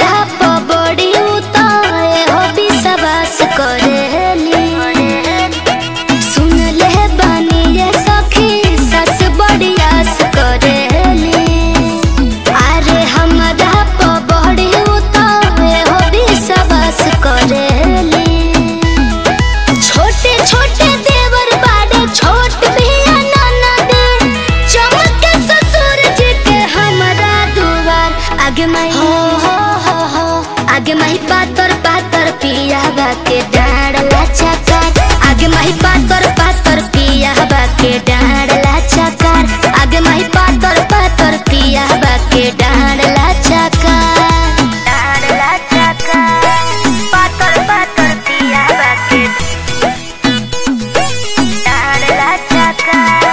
हमारा पबड़ी उताए हो विश्वास करेली। सुन ले बानी ये सखी सस बड़ी आस करेली। अरे हमारा पबड़ी उताए हो विश्वास करेली। छोटे छोटे देवर बाड़े छोट भी ननद चमक ससुर जी के हमारा दुआर आगे माई आगे माही पातर पातर पिया के डाँड लाचा काट। आगे माही पातर पातर पिया के डाँड लाचा काट। आगे माही पातर पातर पिया के डाँड लाचा काट। डाँड लाचा काट पातर पातर पिया के डाँड लाचा काट।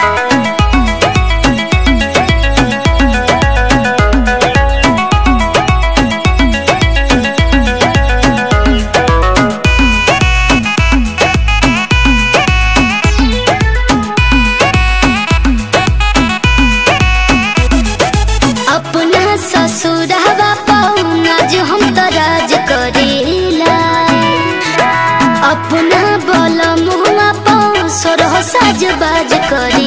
अपना ससुरवा पौना जो हम तराज करेला। अपना बल मुआ पौ सोरह साज बाज करे।